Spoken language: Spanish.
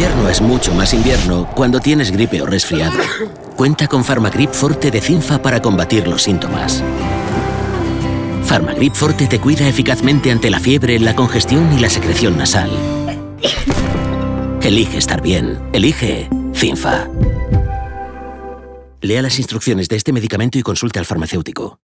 invierno es mucho más invierno cuando tienes gripe o resfriado. Cuenta con Farmagrip Forte de Cinfa para combatir los síntomas. Farmagrip Forte te cuida eficazmente ante la fiebre, la congestión y la secreción nasal. Elige estar bien. Elige Cinfa. Lea las instrucciones de este medicamento y consulte al farmacéutico.